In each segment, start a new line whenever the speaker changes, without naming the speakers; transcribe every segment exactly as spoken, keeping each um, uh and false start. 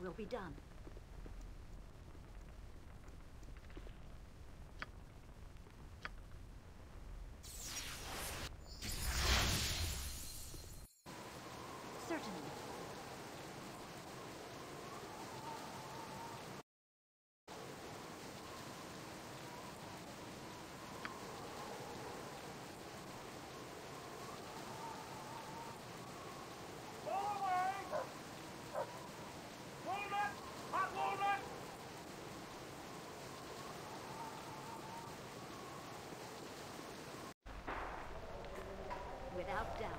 will be done. Certainly. Without doubt.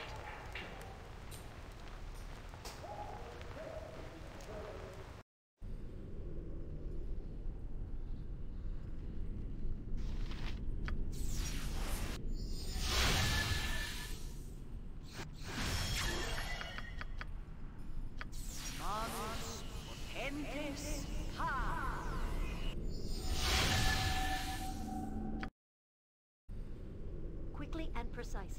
Manus potentes ha! Quickly and precisely.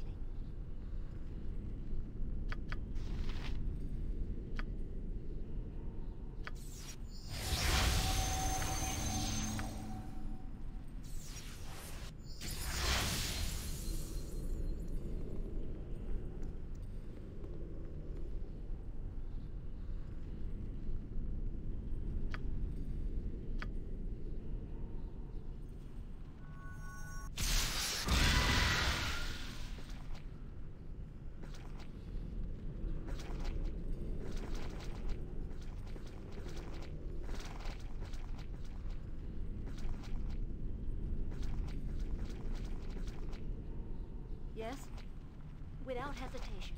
Yes, without hesitation.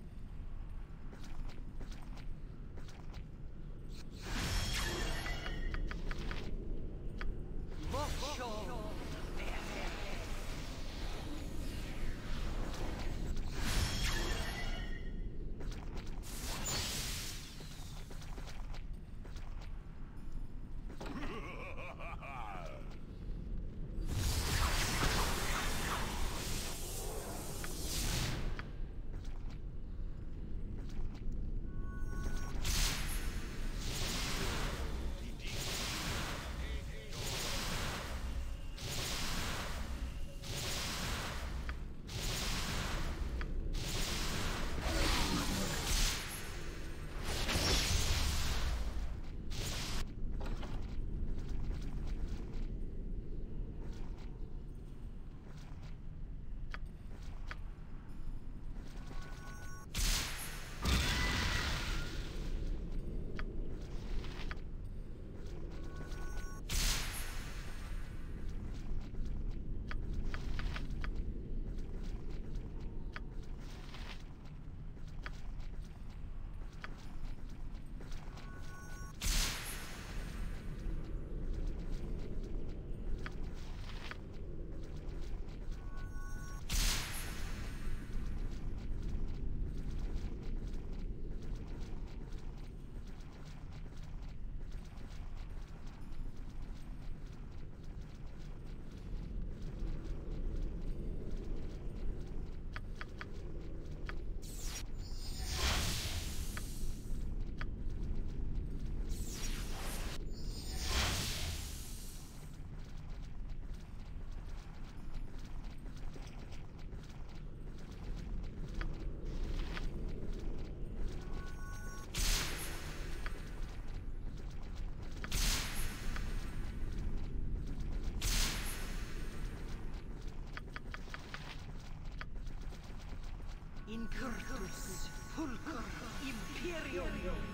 Incurtus Fulcrum Imperium.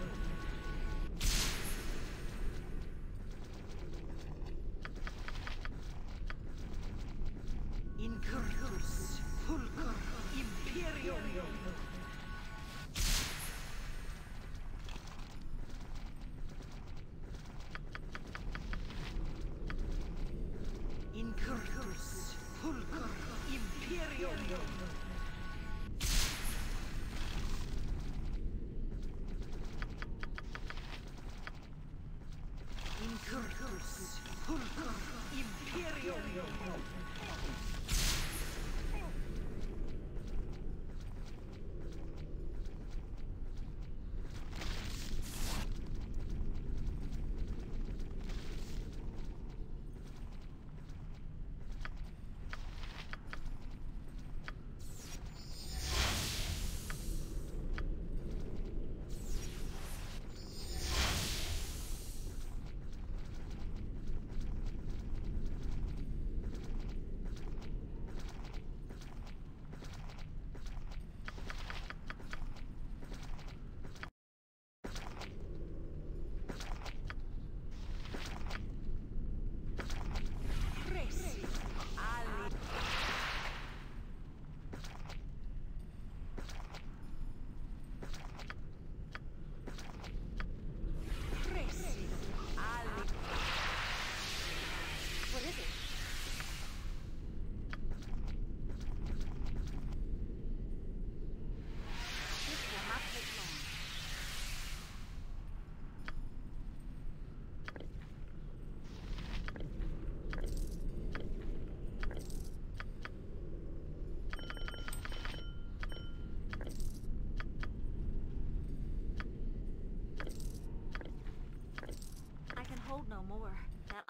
Incurtus Fulcrum Imperium. Incurtus Fulcrum Imperium. Incurtus Fulcrum Imperium.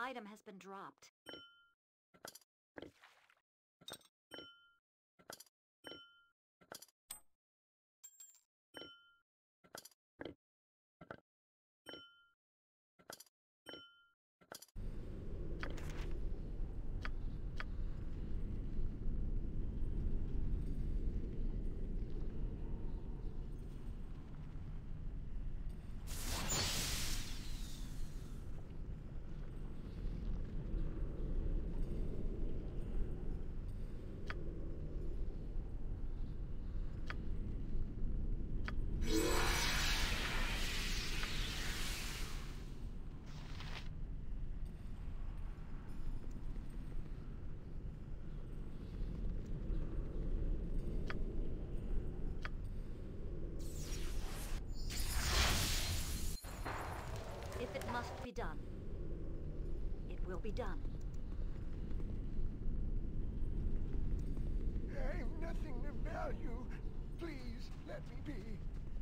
item has been dropped. If it must be done, it will be done.
I've nothing of value. Please, let me be.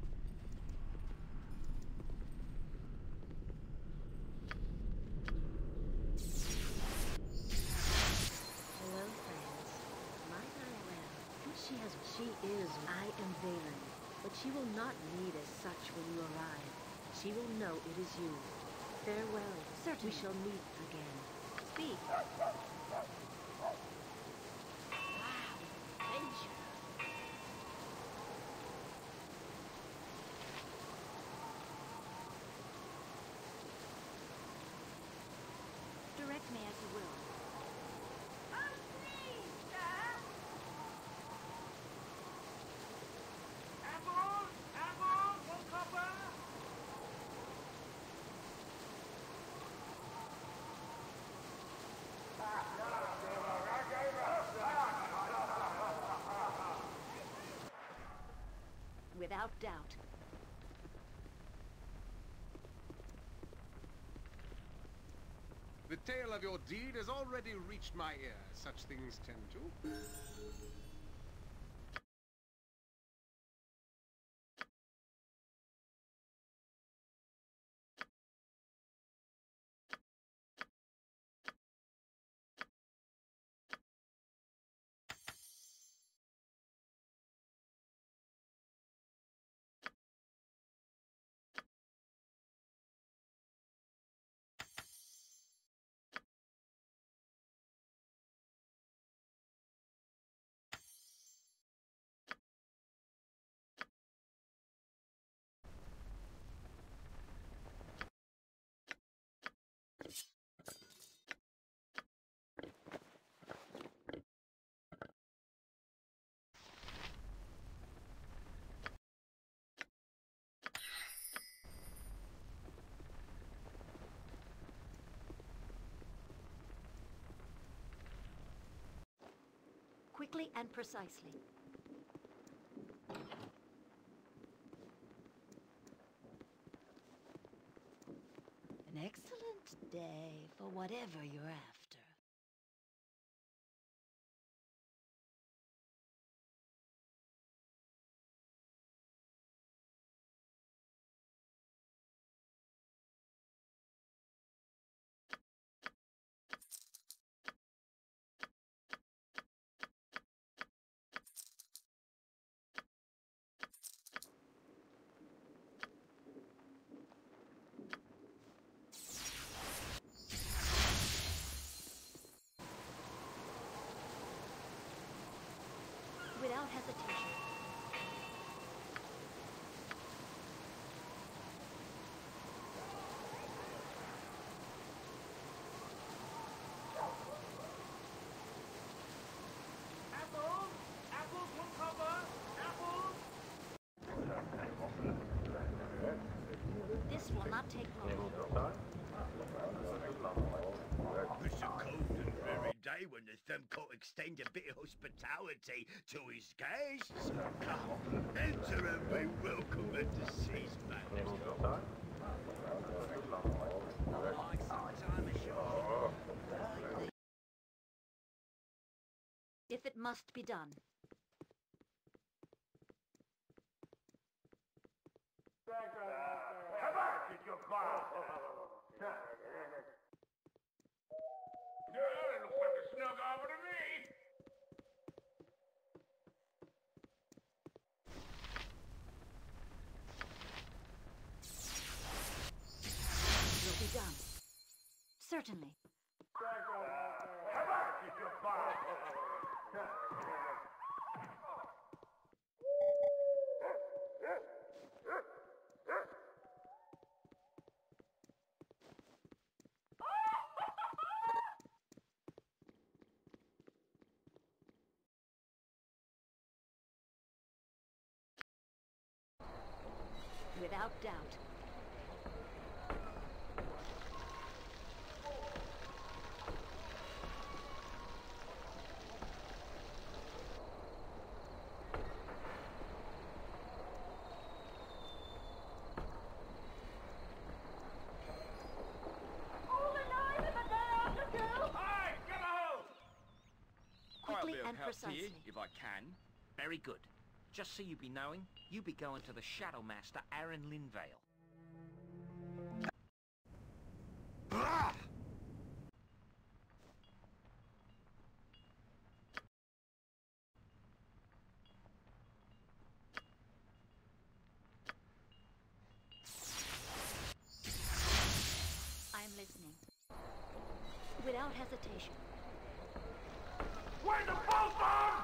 Hello, friends. My I O M. She has. She is. I am Valen, but she will not need as such when you arrive. She will know it is you. Farewell.
Certainly.
We shall meet again.
Speak.
Wow, adventure.
Direct me as you will.
Apple! Apple! One copper!
Without doubt.
The tale of your deed has already reached my ear. Such things tend to.
Quickly and precisely. An excellent day for whatever you're after. Without hesitation.
Apple! Apple! One copper! Apple!
This will not take long.
It's a cold and dreary day when the Thumcoat extend a bit of hospitality to his guests. Come, enter and be welcome at the sea's back.
Like some time ashore.
If it must be done.
Come back, you
Certainly. Without doubt. Quickly and precisely.
If I can. Very good. Just so you be knowing, you be going to the Shadow Master Aaron Linvale.
I am listening. Without hesitation.
Where's the bolt on?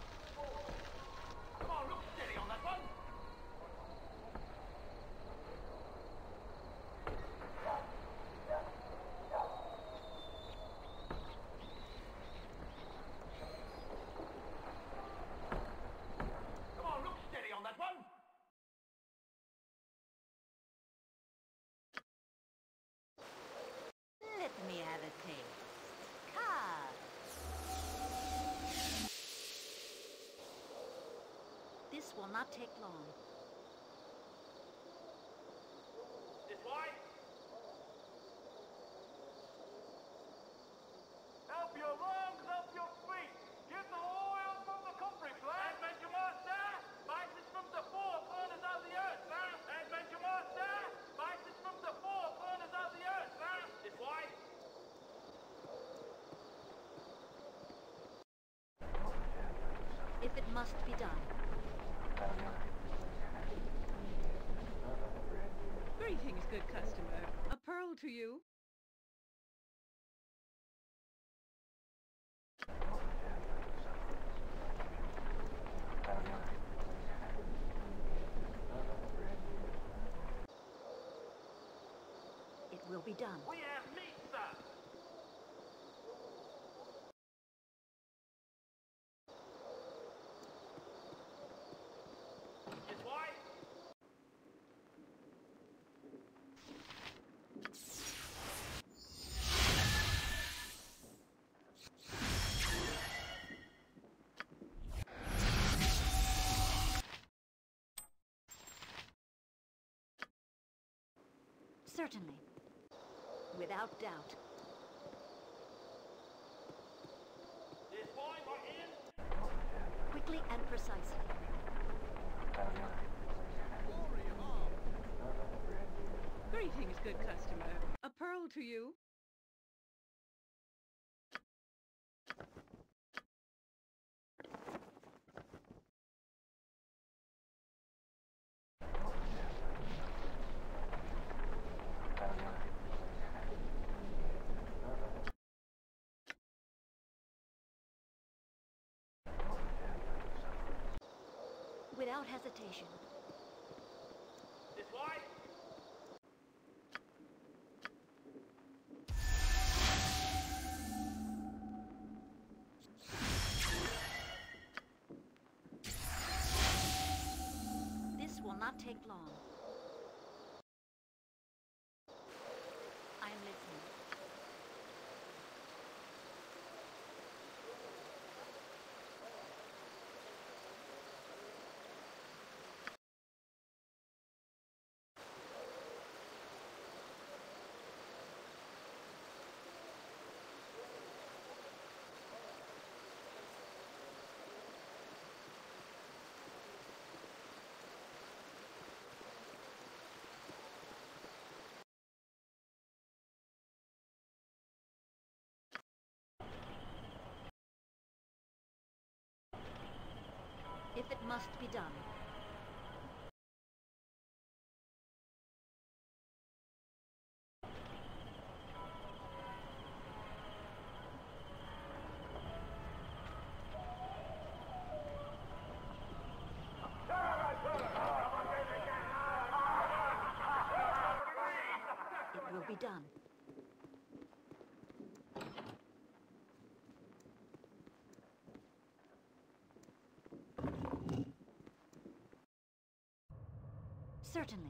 Come on, look steady on that one. Come on, look steady on that one.
Let me have a taste. Card. This will not take long.
This way. Help your lungs, help your feet. Get the oil from the country, plan. Adventure Master, spices from the four corners of the earth, man. Adventure Master, spices from the four corners of the earth, man. This way.
If it must be done.
Greetings, good customer. A pearl to you.
It will be done.
We have meat, sir. This way.
Certainly. Without doubt.
This way, we're in.
Quickly and precisely.
Greetings, good customer. A pearl to you.
Without hesitation.
This way.
This will not take long. I am listening. If it must be done. be done. Certainly.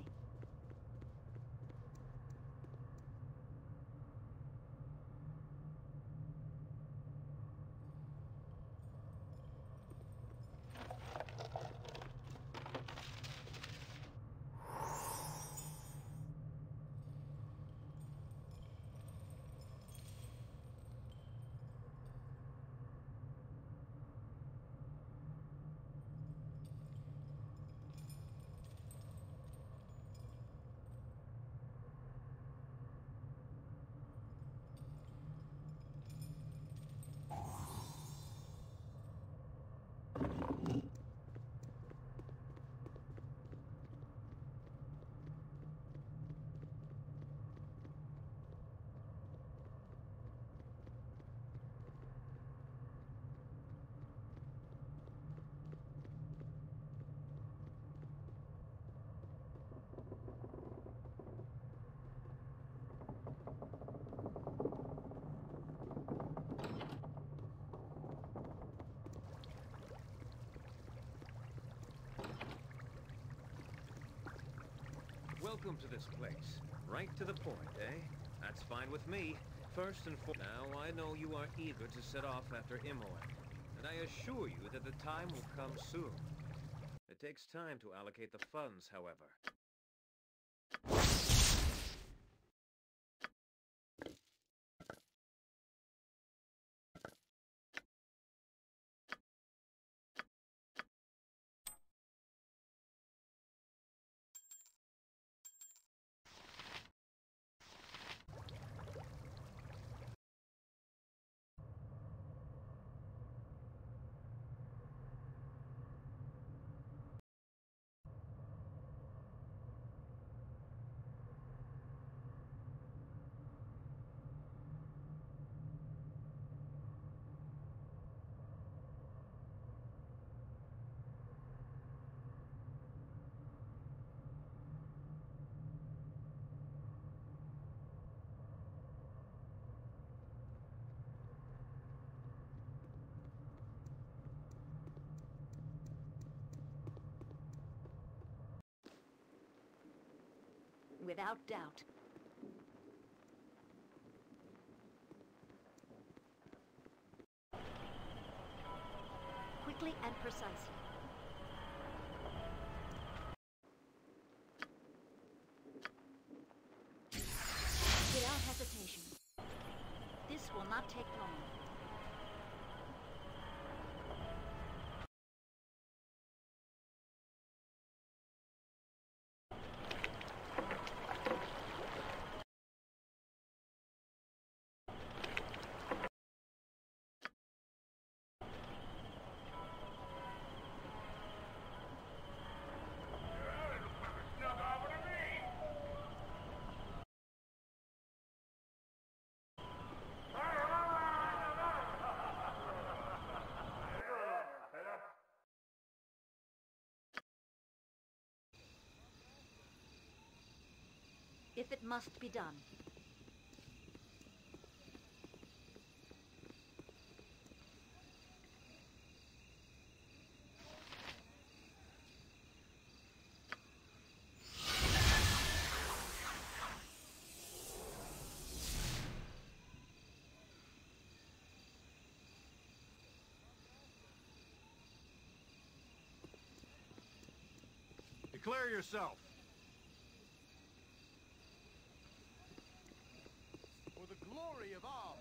Welcome to this place. Right to the point, eh? That's fine with me. First and foremost, now I know you are eager to set off after Imoen, and I assure you that the time will come soon. It takes time to allocate the funds, however.
Without doubt. Quickly and precisely. Without hesitation. This will not take long. If it must be done.
Declare yourself. For the glory of all.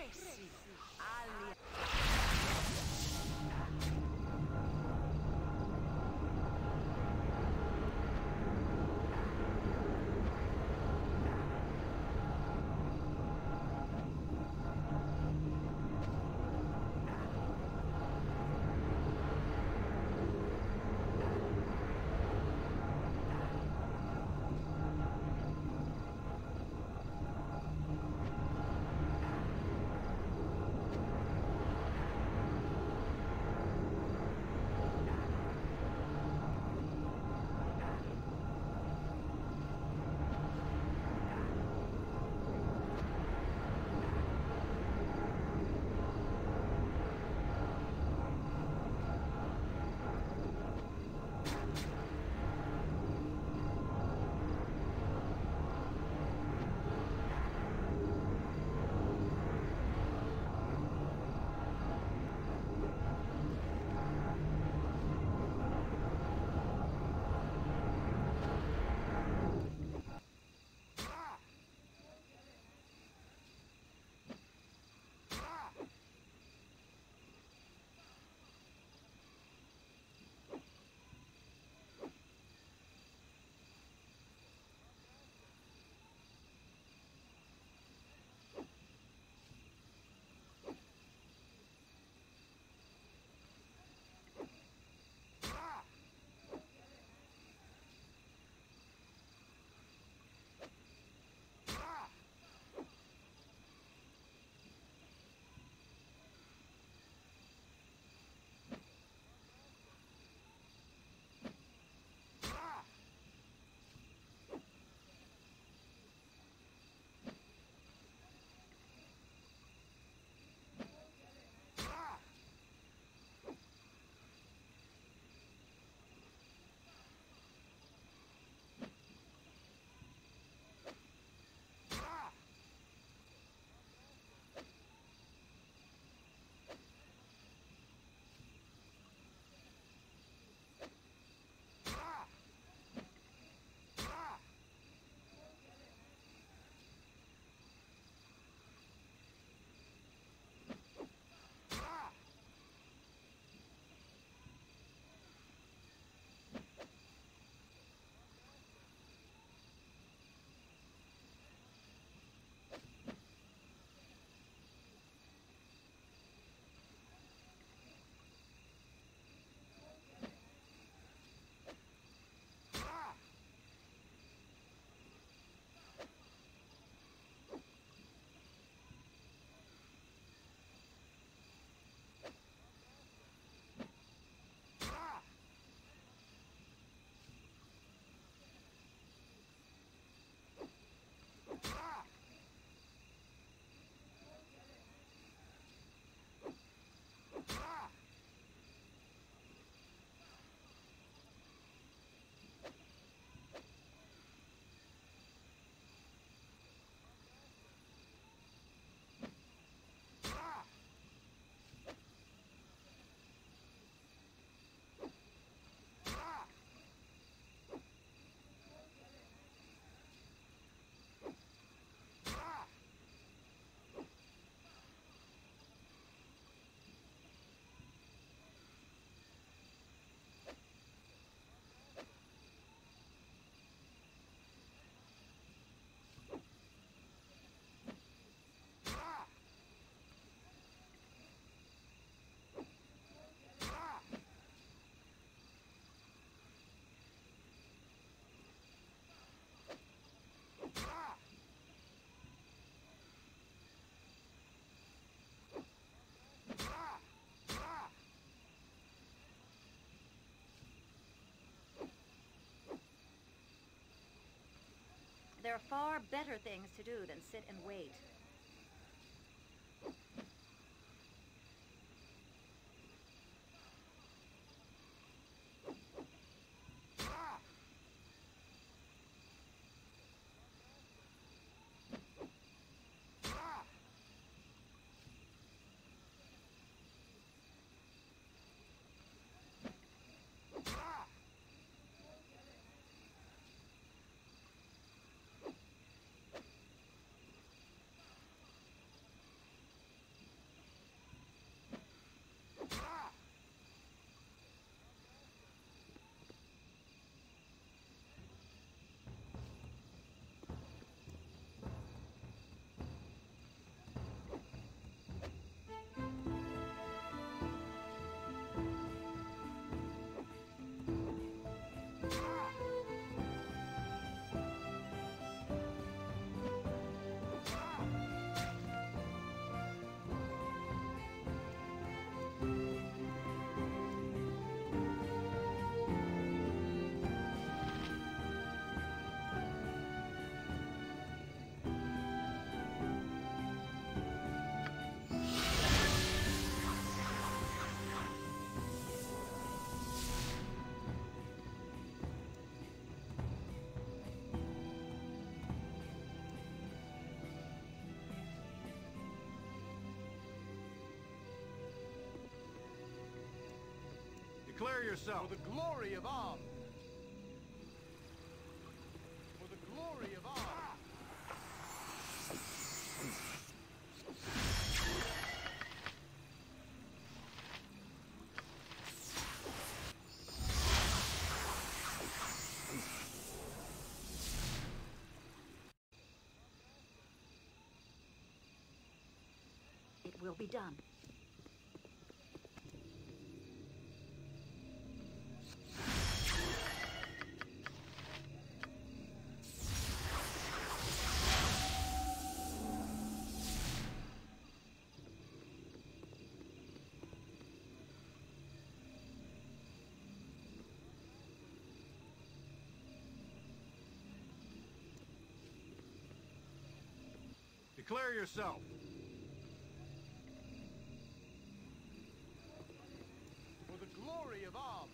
There are far better things to do than sit and wait.
Declare yourself. For the glory of Om. For the glory of Om.
It will be done.
Declare yourself. For the glory of Om.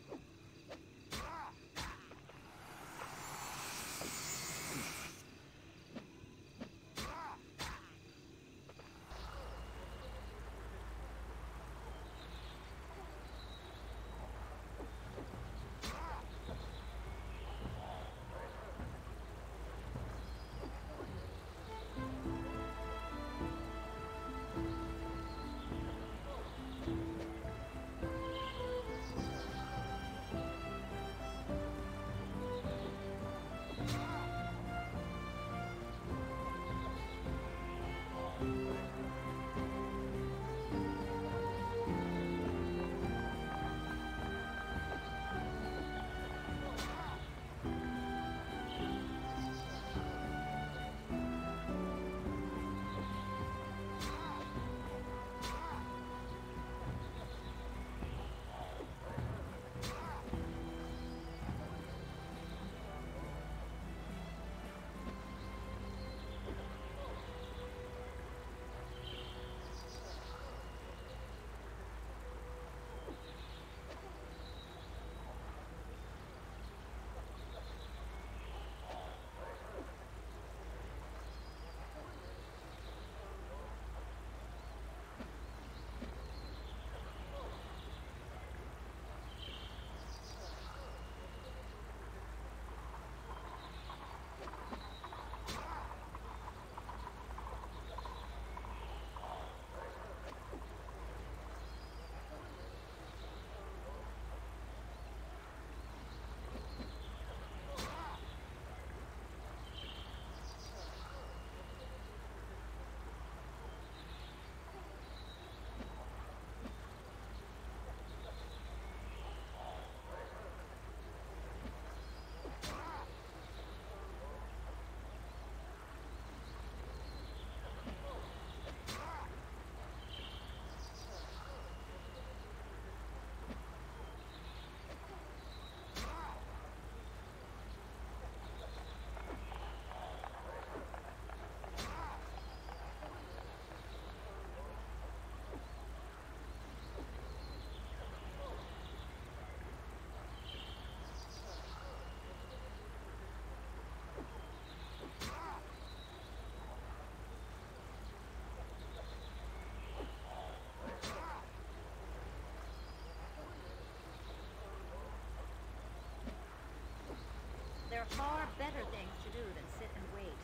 There are far better things to do than sit and wait.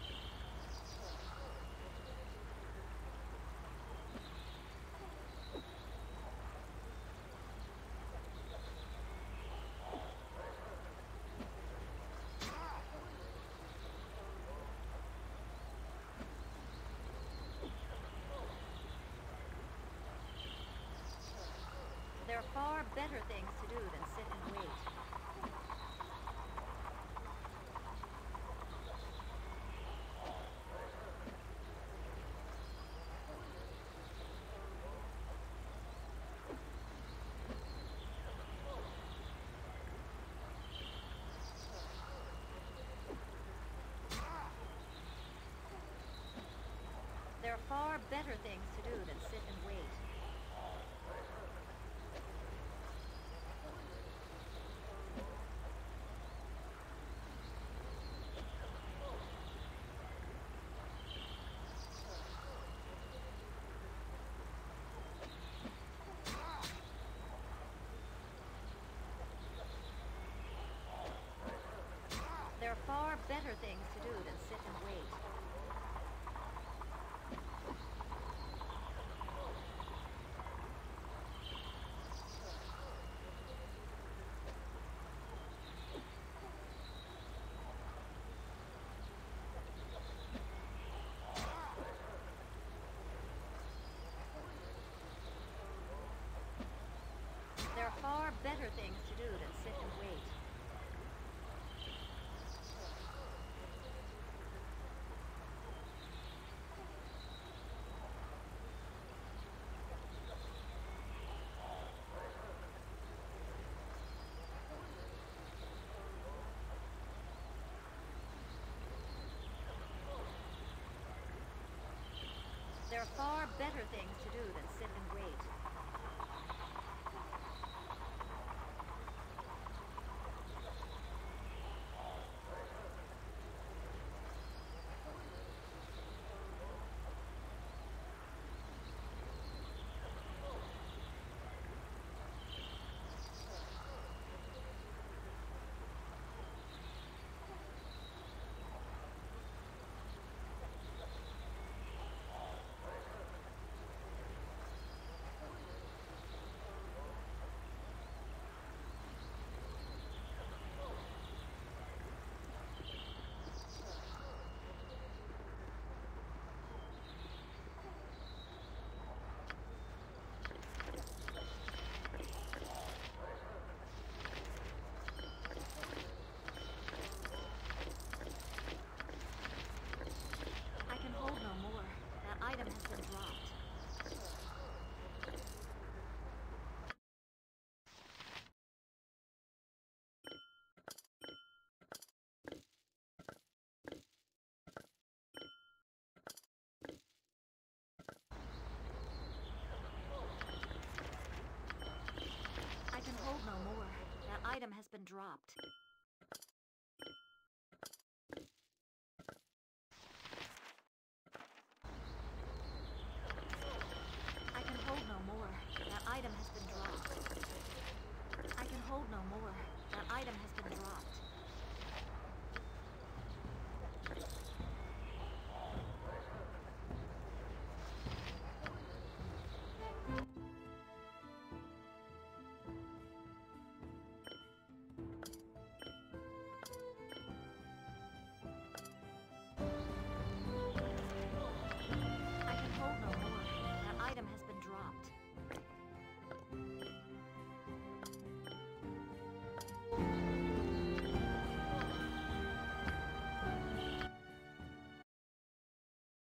There are far better things to do than sit and wait. There are far better things to do than sit and wait. better things to do than sit and wait. There are far better things to do than sit and wait. There are far better things to do than sit and wait. I can hold no more. That item has been dropped. I can hold no more. That item has been dropped.